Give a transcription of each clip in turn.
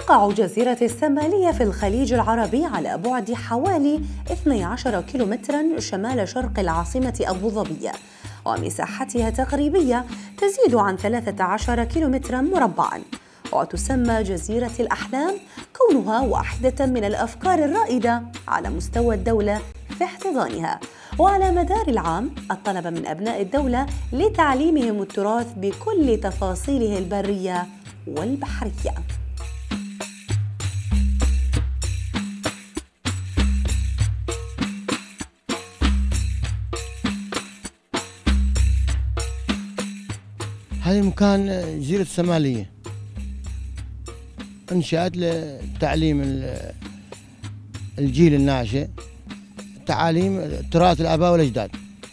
تقع جزيرة السمالية في الخليج العربي على بعد حوالي 12 كيلومتراً شمال شرق العاصمة أبوظبي، ومساحتها التقريبية تزيد عن 13 كيلومتراً مربعاً، وتسمى جزيرة الأحلام كونها واحدة من الأفكار الرائدة على مستوى الدولة في احتضانها. وعلى مدار العام الطلب من أبناء الدولة لتعليمهم التراث بكل تفاصيله البرية والبحرية. هذا المكان جزيرة السمالية انشأت لتعليم الجيل الناشئ تعاليم تراث الآباء والأجداد.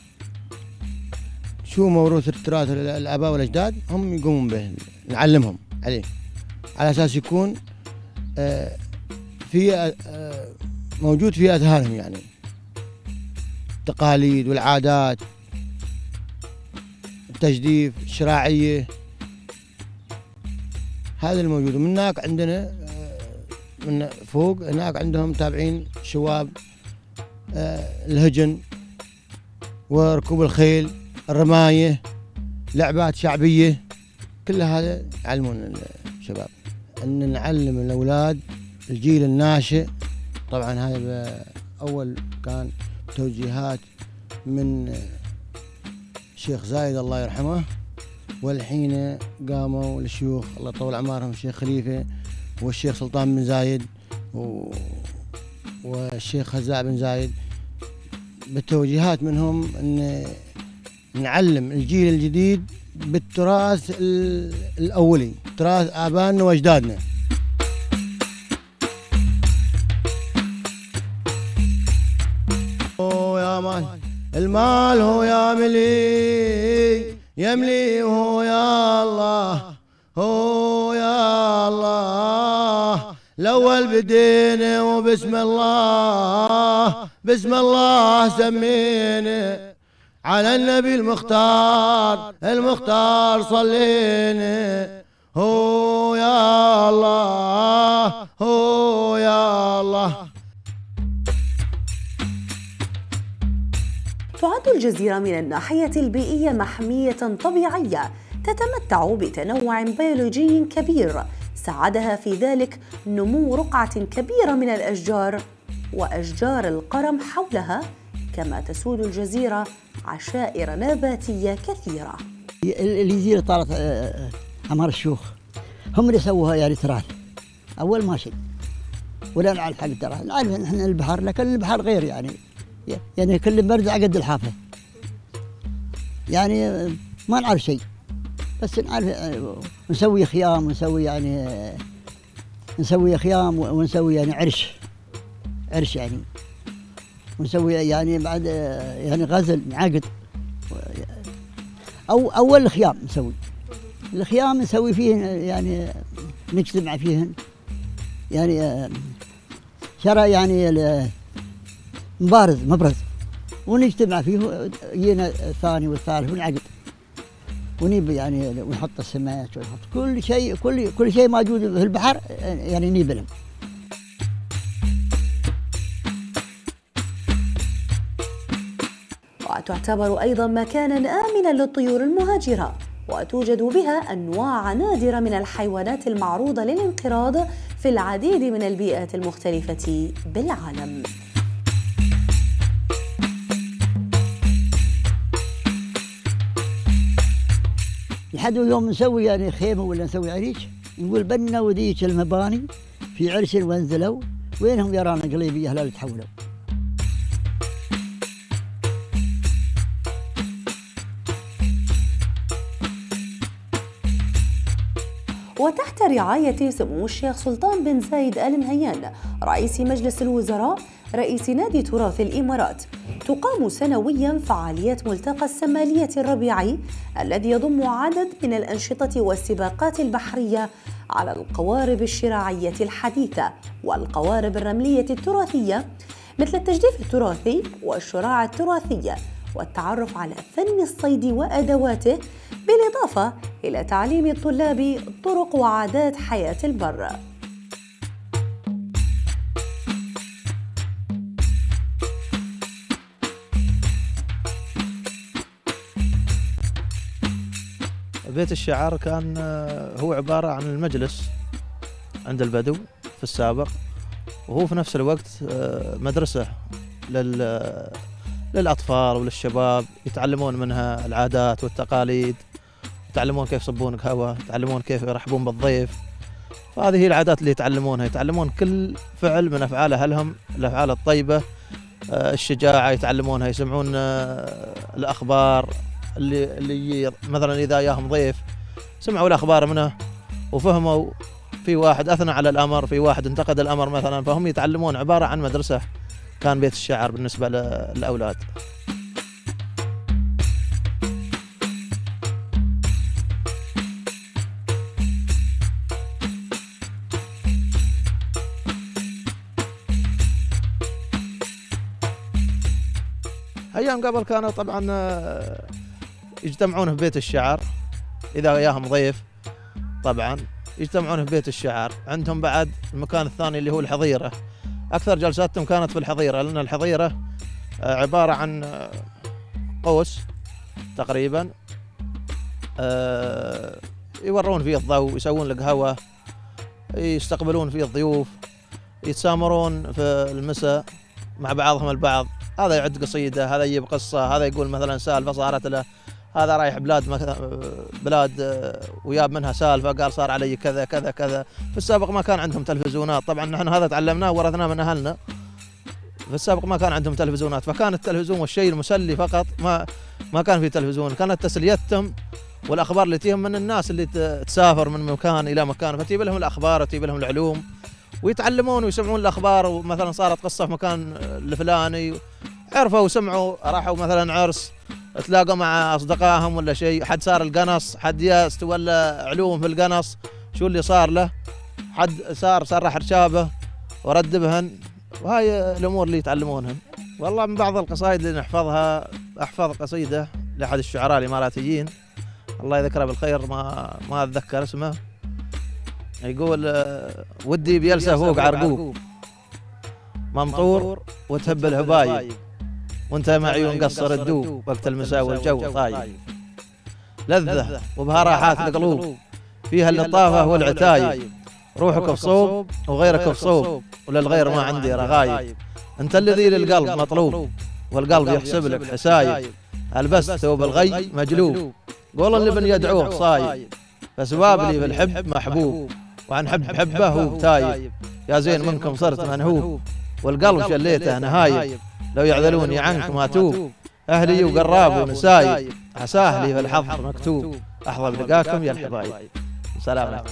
شو موروث التراث الآباء والأجداد هم يقومون به، نعلمهم عليه على أساس يكون في موجود في أذهانهم، يعني التقاليد والعادات، التجديف، الشراعية، هذا الموجود. من هناك عندنا من فوق هناك عندهم تابعين شواب الهجن وركوب الخيل، الرماية، لعبات شعبية، كل هذا يعلمون الشباب. أن نعلم الأولاد الجيل الناشئ. طبعا هذا أول كان توجيهات من الشيخ زايد الله يرحمه، والحين قاموا الشيوخ الله يطول أعمارهم الشيخ خليفة والشيخ سلطان بن زايد والشيخ هزاع بن زايد، بالتوجيهات منهم أن نعلم الجيل الجديد بالتراث الأولي، تراث آبائنا وأجدادنا. يا مال المال هو يا ملي يملي وهو يا الله، هو يا الله الأول بدينا وبسم الله، بسم الله سمينا على النبي المختار صلينا، هو يا الله هو يا الله. تعد الجزيرة من الناحية البيئية محمية طبيعية تتمتع بتنوع بيولوجي كبير ساعدها في ذلك نمو رقعة كبيرة من الأشجار وأشجار القرم حولها، كما تسود الجزيرة عشائر نباتية كثيرة. الجزيرة طالت عمار الشيوخ، هم اللي سووها يعني تراث أول ما شيء، ولا نعرف حق التراث، نعرف نحن البحر، لكن البحر غير يعني كل برد على قد الحافة، يعني ما نعرف شيء، بس نعرف نسوي خيام ونسوي يعني عرش يعني، ونسوي يعني بعد يعني غزل نعقد أول الخيام نسوي فيهن، يعني نجتمع فيهن، يعني شرع يعني مبرز ونجتمع فيه، يجينا الثاني والثالث ونعقد ونيب يعني ونحط السماك ونحط كل شيء موجود في البحر يعني نيب لهم. وتعتبر أيضا مكانا آمنا للطيور المهاجرة، وتوجد بها أنواع نادرة من الحيوانات المعروضة للانقراض في العديد من البيئات المختلفة بالعالم. لحد يوم نسوي يعني خيمة ولا نسوي عريش، نقول بنا وديك المباني في عرش وانزلوا، وينهم يرانا قليبية هلال تحولوا. وتحت رعاية سمو الشيخ سلطان بن زايد آل نهيان رئيس مجلس الوزراء رئيس نادي تراث الإمارات، تقام سنوياً فعاليات ملتقى السمالية الربيعي الذي يضم عدد من الأنشطة والسباقات البحرية على القوارب الشراعية الحديثة والقوارب الرملية التراثية، مثل التجديف التراثي والشراع التراثية والتعرف على فن الصيد وأدواته، بالإضافة إلى تعليم الطلاب طرق وعادات حياة البر. بيت الشعر كان هو عبارة عن المجلس عند البدو في السابق، وهو في نفس الوقت مدرسة للأطفال وللشباب، يتعلمون منها العادات والتقاليد، يتعلمون كيف يصبون قهوة، يتعلمون كيف يرحبون بالضيف. فهذه هي العادات اللي يتعلمونها، يتعلمون كل فعل من أفعال أهلهم، الأفعال الطيبة، الشجاعة يتعلمونها، يسمعون الأخبار اللي مثلا إذا جاهم ضيف سمعوا الأخبار منه وفهموا، في واحد أثنى على الأمر، في واحد انتقد الأمر مثلا، فهم يتعلمون. عبارة عن مدرسة كان بيت الشعر بالنسبة للأولاد. أيام قبل كانوا طبعا يجتمعون في بيت الشعر، إذا جاهم ضيف طبعا يجتمعون في بيت الشعر. عندهم بعد المكان الثاني اللي هو الحظيرة، أكثر جلساتهم كانت في الحظيرة، لأن الحظيرة عبارة عن قوس تقريبا يورون فيه الضوء، يسوون القهوة، يستقبلون فيه الضيوف، يتسامرون في المساء مع بعضهم البعض، هذا يعد قصيدة، هذا يجيب قصة، هذا يقول مثلا سالفة صارت له، هذا رايح بلاد وياب منها سالفة قال صار علي كذا كذا كذا. في السابق ما كان عندهم تلفزيونات، طبعا نحن هذا تعلمناه ورثناه من أهلنا. في السابق ما كان عندهم تلفزيونات، فكان التلفزيون والشيء المسلي فقط، ما كان في تلفزيون. كانت تسليتهم والأخبار اللي تيهم من الناس اللي تسافر من مكان إلى مكان، فتجيب لهم الأخبار وتجيب لهم العلوم ويتعلمون ويسمعون الأخبار. ومثلا صارت قصة في مكان الفلاني، عرفوا وسمعوا، راحوا مثلا عرس، تلاقوا مع أصدقائهم ولا شيء، حد صار القنص، حد ياست ولا علوم في القنص شو اللي صار له، حد سرح رشابه ورد بهن، وهاي الأمور اللي يتعلمونها. والله من بعض القصائد اللي نحفظها، أحفظ قصيدة لأحد الشعراء الإماراتيين الله يذكره بالخير، ما أتذكر اسمه، يقول ودي بيلسه فوق عرقوب ممطور وتهب الهبايب، وانت مع عيون قصر الدوب وقت المساء والجو طايب، لذة وبها راحات القلوب فيها اللطافة والعتايب، روحك في صوب وغيرك في صوب وللغير ما عندي رغايب، انت الذي للقلب مطلوب والقلب يحسب لك حسايب، البست ثوب الغي مجلوب قول اللبن يدعوه صايب، فسباب لي في الحب محبوب وعن حبه هو تايب، يا زين منكم صرت منهوب والقلب شليته نهايب، لو يعذلوني عنك ما توب أهلي وقراب ونسايب، عساه لي في الحظ مكتوب أحظى بلقاكم يا الحبايب. سلام عليكم.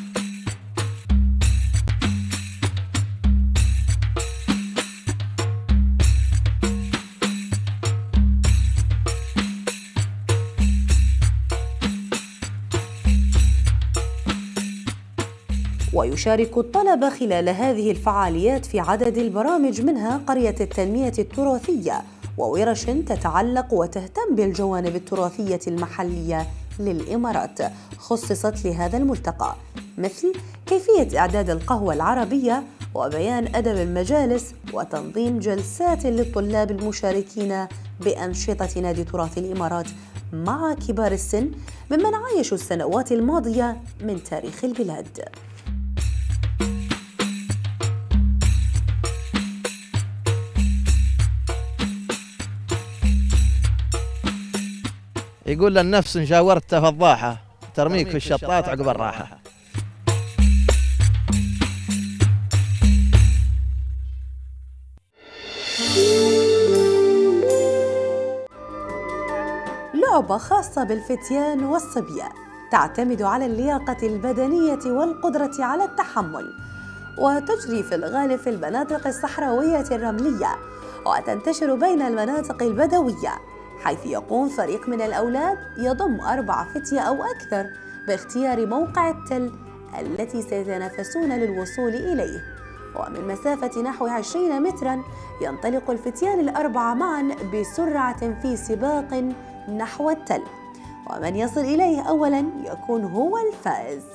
ويشارك الطلبة خلال هذه الفعاليات في عدد البرامج، منها قرية التنمية التراثية وورش تتعلق وتهتم بالجوانب التراثية المحلية للإمارات خصصت لهذا الملتقى، مثل كيفية إعداد القهوة العربية وبيان أدب المجالس وتنظيم جلسات للطلاب المشاركين بأنشطة نادي تراث الإمارات مع كبار السن ممن عايشوا السنوات الماضية من تاريخ البلاد. يقول للنفس إن شاورت فضاحة ترميك في الشطات عقب الراحة. لعبة خاصة بالفتيان والصبية تعتمد على اللياقة البدنية والقدرة على التحمل، وتجري في الغالب في المناطق الصحراوية الرملية وتنتشر بين المناطق البدوية، حيث يقوم فريق من الأولاد يضم 4 فتية أو أكثر باختيار موقع التل التي سيتنافسون للوصول إليه، ومن مسافة نحو 20 متراً ينطلق الفتيان ال4 معاً بسرعة في سباق نحو التل، ومن يصل إليه أولاً يكون هو الفائز.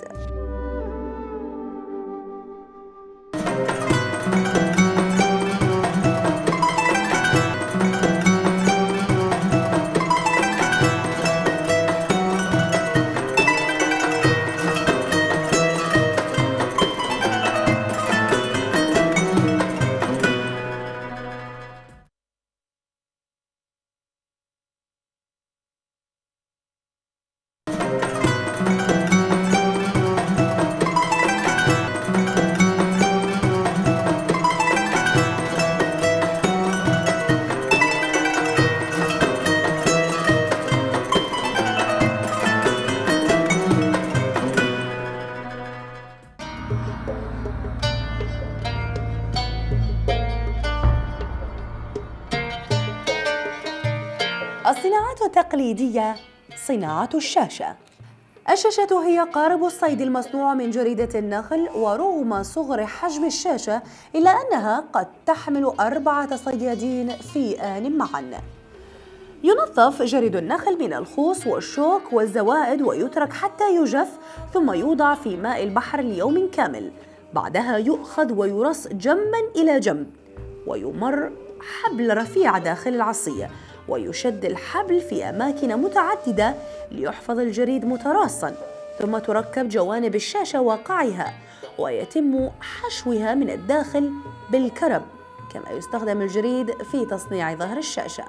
صناعة الشاشة. الشاشة هي قارب الصيد المصنوع من جريدة النخل، ورغم صغر حجم الشاشة إلا أنها قد تحمل 4 صيادين في آن معا. ينظف جريد النخل من الخوص والشوك والزوائد ويترك حتى يجف، ثم يوضع في ماء البحر ليوم كامل. بعدها يؤخذ ويرص جنبا إلى جنب، ويمر حبل رفيع داخل العصية، ويشد الحبل في أماكن متعددة ليحفظ الجريد متراصا، ثم تركب جوانب الشاشة وقعها، ويتم حشوها من الداخل بالكرب. كما يستخدم الجريد في تصنيع ظهر الشاشة.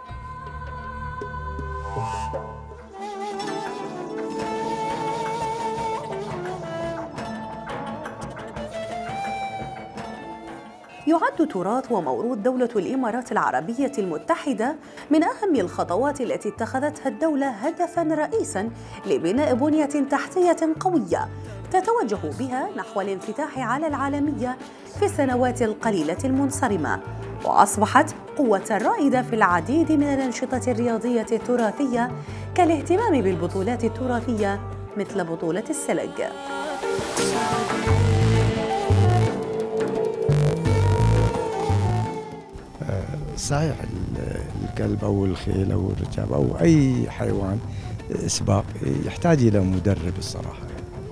يعد تراث وموروث دولة الإمارات العربية المتحدة من أهم الخطوات التي اتخذتها الدولة هدفاً رئيساً لبناء بنية تحتية قوية تتوجه بها نحو الانفتاح على العالمية في السنوات القليلة المنصرمة، وأصبحت قوة رائدة في العديد من الأنشطة الرياضية التراثية كالاهتمام بالبطولات التراثية مثل بطولة السلج. صحيح الكلب أو الخيل أو الركاب أو أي حيوان سباق يحتاج إلى مدرب الصراحة.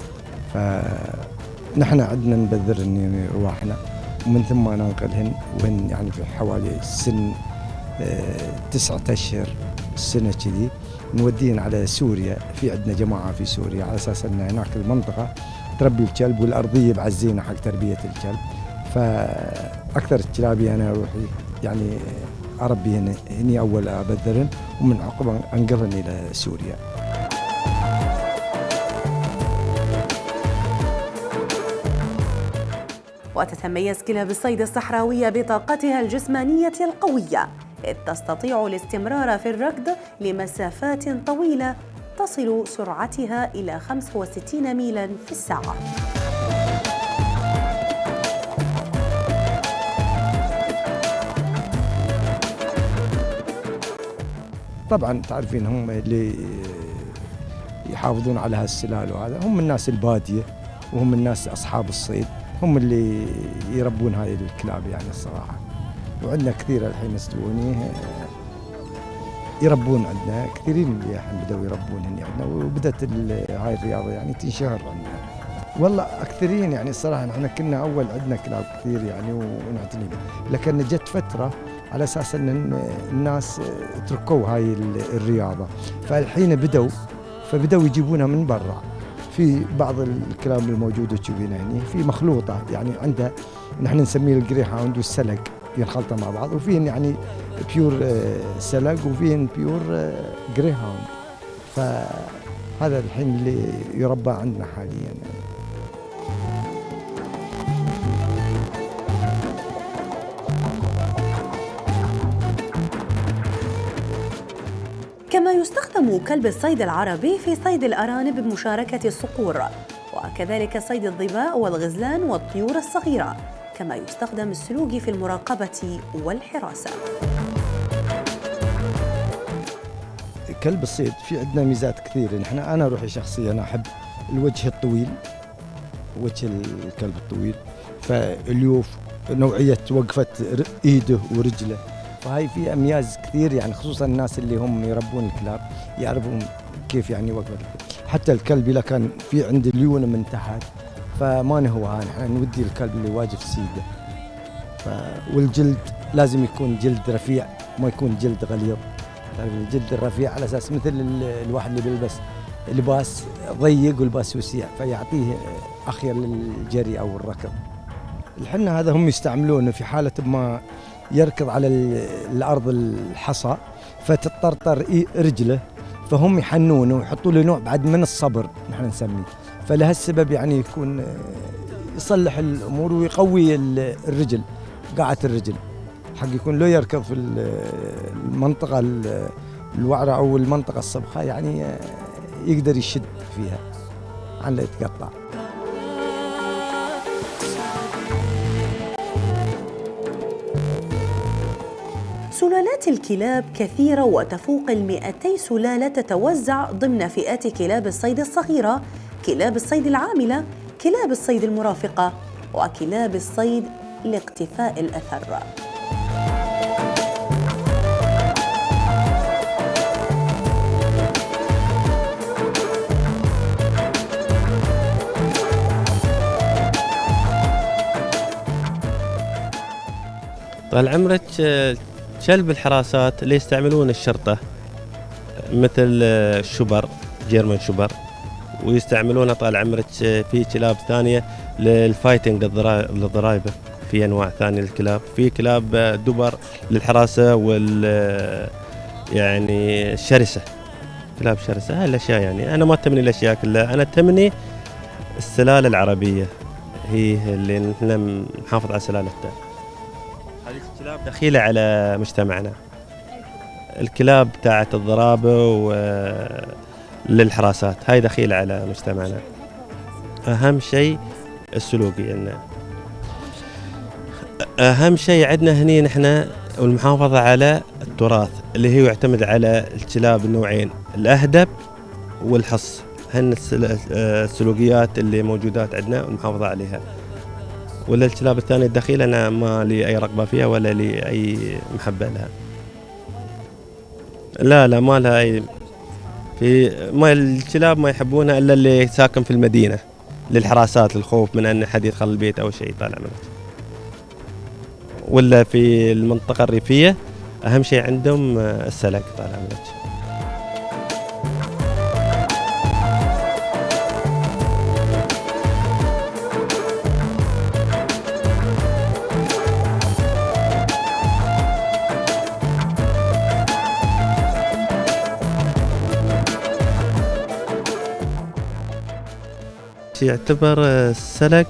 فنحن عندنا نبذر رواحنا ومن ثم ننقلهن، وهن يعني في حوالي سن 9 أشهر السنة كذي نوديهن على سوريا. في عندنا جماعة في سوريا على أساس أن هناك المنطقة تربي الكلب والأرضية بعد زينة حق تربية الكلب. فأكثر الكلابي أنا روحي يعني أربيهن هني أول أبذرن، ومن عقب أنقلهن إلى سوريا. وتتميز كلاب الصيد الصحراوية بطاقتها الجسمانية القوية، إذ تستطيع الاستمرار في الركض لمسافات طويلة تصل سرعتها إلى 65 ميلاً في الساعة. طبعا تعرفين هم اللي يحافظون على هالسلال وهذا هم الناس البادية، وهم الناس أصحاب الصيد، هم اللي يربون هاي الكلاب يعني الصراحة. وعندنا كثير الحين يستووني يربون، عندنا كثيرين اللي الحين بدأوا يربون هني عندنا، وبدأت هاي الرياضة يعني تنشهر عندنا. والله أكثرين يعني الصراحة نحن كنا أول عندنا كلاب كثير يعني ونعتني بها، لكن جت فترة على أساس أن الناس تركوا هاي الرياضة، فالحين بدأوا يجيبونها من برا. في بعض الكلاب الموجودة تشوفينها هني في مخلوطة، يعني عندها نحن نسميه الجري هاوند والسلق ينخلطوا مع بعض، وفيهن يعني بيور سلق وفيهن بيور جري هاوند. فهذا الحين اللي يربى عندنا حاليا. كما يستخدم كلب الصيد العربي في صيد الأرانب بمشاركة الصقور، وكذلك صيد الظباء والغزلان والطيور الصغيرة، كما يستخدم السلوج في المراقبة والحراسة. كلب الصيد في عندنا ميزات كثيرة. أنا روحي شخصيا أحب الوجه الطويل، وجه الكلب الطويل، فاليوف نوعية وقفة إيده ورجله، فهاي في أمياز كثير يعني، خصوصا الناس اللي هم يربون الكلاب يعرفون كيف يعني وقفة. حتى الكلب إذا كان في عند ليونه من تحت فما نهوها، نحن نودي الكلب اللي واجف سيده. والجلد لازم يكون جلد رفيع، ما يكون جلد غليظ. تعرف الجلد الرفيع على أساس مثل الواحد اللي بيلبس لباس ضيق ولباس وسيع، فيعطيه أخير للجري أو الركض. الحنة هذا هم يستعملونه في حالة ما يركض على الأرض الحصى فتطرطر رجله، فهم يحنونه ويحطوا له نوع بعد من الصبر نحن نسميه. فلهالسبب يعني يكون يصلح الأمور ويقوي الرجل، قاعة الرجل، حق يكون لو يركض في المنطقة الوعرة أو المنطقة الصبخة يعني يقدر يشد فيها عن لا يتقطع. سلالات الكلاب كثيرة وتفوق 200 سلالة تتوزع ضمن فئات كلاب الصيد الصغيرة، كلاب الصيد العاملة، كلاب الصيد المرافقة، وكلاب الصيد لاقتفاء الأثر. طال عمرك كلب الحراسات اللي يستعملون الشرطة مثل الشبر، جيرمان شبر، ويستعملونه طال عمرك في كلاب ثانية للفايتنج للضرايبة، في أنواع ثانية للكلاب، في كلاب دبر للحراسة يعني الشرسة، كلاب شرسة. هاي الأشياء يعني أنا ما تهمني الأشياء كلها، أنا تهمني السلالة العربية هي اللي نحن نحافظ على سلالتها. هذه الكلاب دخيلة على مجتمعنا، الكلاب تاعت الضرابة للحراسات هاي دخيلة على مجتمعنا. أهم شيء السلوكي، إن أهم شيء عندنا هني نحن والمحافظة على التراث اللي هو يعتمد على الكلاب النوعين، الأهدب والحص، هن السلوكيات اللي موجودات عندنا والمحافظة عليها. ولا الكلاب الثانية الدخيلة أنا ما لي أي رغبة فيها ولا لي أي محبة لها. لا ما لها أي، ما الكلاب ما يحبونها إلا اللي ساكن في المدينة للحراسات، للخوف من أن حد يدخل البيت أو شيء طالع منه. ولا في المنطقة الريفية أهم شيء عندهم السلق طالع منه. يعتبر السلق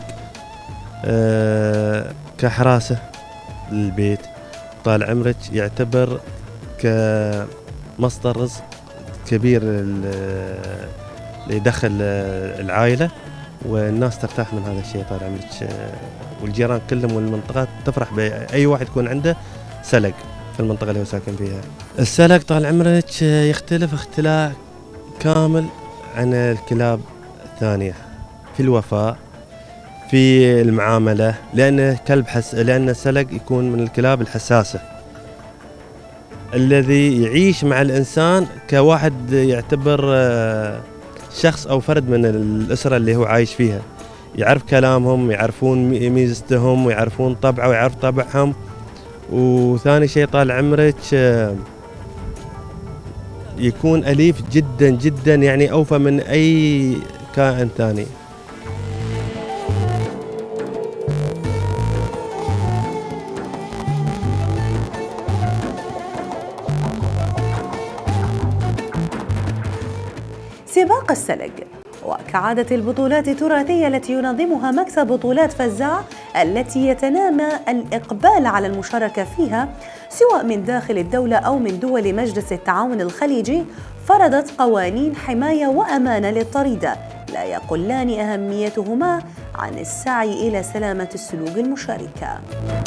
كحراسة للبيت طال عمرك، يعتبر كمصدر رزق كبير اللي يدخل العائلة، والناس ترتاح من هذا الشيء طال عمرك، والجيران كلهم والمنطقة تفرح بأي واحد يكون عنده سلق في المنطقة اللي هو ساكن فيها. السلق طال عمرك يختلف اختلاف كامل عن الكلاب الثانية في الوفاء، في المعاملة، لأن لأن السلق يكون من الكلاب الحساسة الذي يعيش مع الإنسان كواحد يعتبر شخص أو فرد من الأسرة اللي هو عايش فيها، يعرف كلامهم، يعرفون ميزتهم، ويعرفون طبعه ويعرف طبعهم. وثاني شيء طال عمرك يكون أليف جدا جدا، يعني أوفى من أي كائن ثاني. سباق السلق، وكعادة البطولات التراثية التي ينظمها مكتب بطولات فزاع التي يتنامى الإقبال على المشاركة فيها سواء من داخل الدولة أو من دول مجلس التعاون الخليجي، فرضت قوانين حماية وأمانة للطريدة لا يقلان أهميتهما عن السعي إلى سلامة السلوك المشاركة.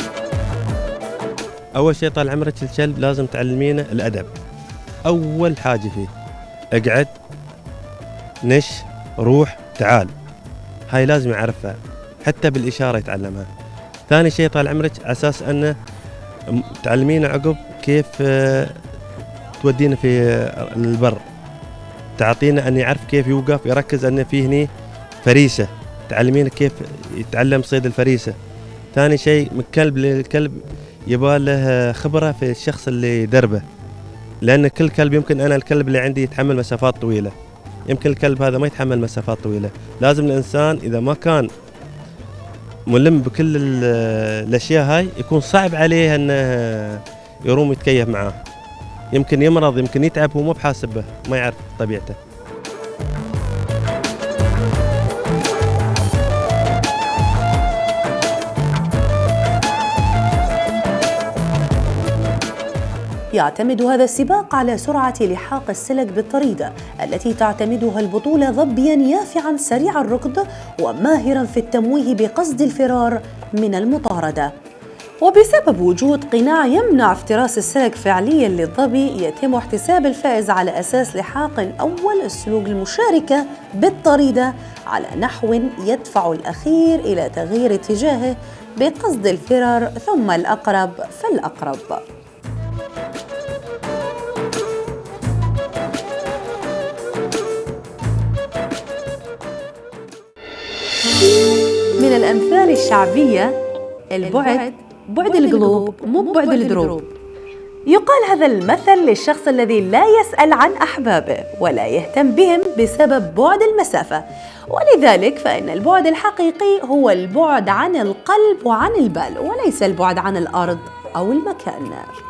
أول شيء طال عمرك الكلب لازم تعلمينه الأدب، أول حاجة فيه اقعد، نش، روح، تعال، هاي لازم يعرفها، حتى بالإشارة يتعلمها. ثاني شيء طال عمرك أساس أنه تعلمينه عقب كيف تودينا في البر، تعطينا أن يعرف كيف يوقف، يركز أن فيه هني فريسة، تعلمينه كيف يتعلم صيد الفريسة. ثاني شيء من كلب للكلب يباله خبرة في الشخص اللي يدربه، لأن كل كلب يمكن أنا الكلب اللي عندي يتحمل مسافات طويلة، يمكن الكلب هذا ما يتحمل مسافات طويلة. لازم الإنسان إذا ما كان ملم بكل الأشياء هاي يكون صعب عليه أنه يروم يتكيف معاه، يمكن يمرض، يمكن يتعب، هو مو بحاسبه، ما يعرف طبيعته. يعتمد هذا السباق على سرعة لحاق السلق بالطريدة التي تعتمدها البطولة ظبياً يافعاً سريع الركض وماهراً في التمويه بقصد الفرار من المطاردة. وبسبب وجود قناع يمنع افتراس السلك فعليا للظبي، يتم احتساب الفائز على أساس لحاق الأول السلوك المشاركة بالطريدة على نحو يدفع الأخير إلى تغيير اتجاهه بقصد الفرار، ثم الأقرب فالأقرب. من الأمثال الشعبية: البعد بعد القلوب مو بعد الدروب. يقال هذا المثل للشخص الذي لا يسأل عن أحبابه ولا يهتم بهم بسبب بعد المسافة، ولذلك فإن البعد الحقيقي هو البعد عن القلب وعن البال، وليس البعد عن الأرض أو المكان.